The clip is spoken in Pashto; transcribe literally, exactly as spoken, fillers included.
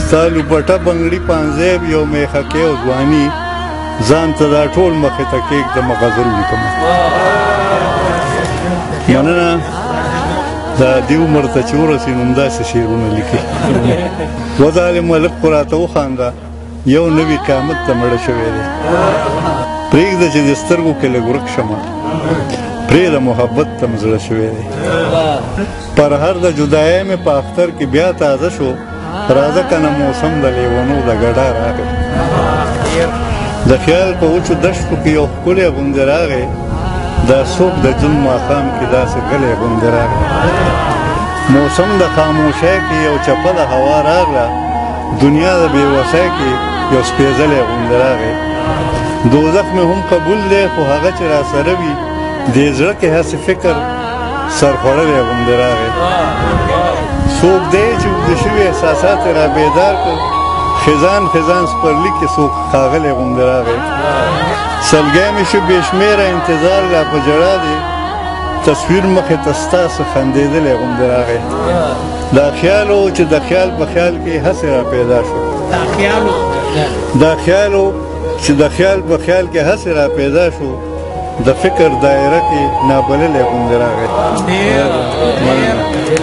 ستا لوپټه بنګړي پانځیب یو میخکې او ځواني ځان ته دا ټول مخې ته کېږدمه غزل لیکم مننه دا دې عمر ته چې ورسي نو همداسې شعرونه لیکي وظالم ملک خو راته وخانده یو نوي قیامت ته مړه شوی دی پرېږده چې د سترګو کې لږ ورک شمه پرېږده محبت ته مې زړه شوی دی پر هر د جدایۍ مې په اختر کې بیا تازه شو راځه که نه موسم د لیونو د ګډا راغی د خیال په وچو دشتو کې یو ښکلی غوندې راغی دا څوک د جون ماښام کې داسې غلی غوندې راغی موسم د خاموشۍ کې یو چپه د هوا راغله دنیا د بېوسۍ کې یو سپېڅلی غوندې راغی دوزخ مې هم قبول دی خو هغه چې را سره وي دې زړه کې هسې فکر سرخوړلی غوندې راغی څوک دی چې اوږده شوي احساسات یې را بیدار کړ خزان خزان سپرلي کې څوک ښاغلی غوندې راغی سلګی مې شو بې شمېره انتظار لا په ژړا دی تصویر مخې ته ستاسو خندېدلی غوندې راغی دا خیال و چې د خیال په خیال کې هسې را پیدا شو دا خیال و چې د خیال په خیال کې هسې را پیدا شو د فکر دایره کې نابللی غوندې راغی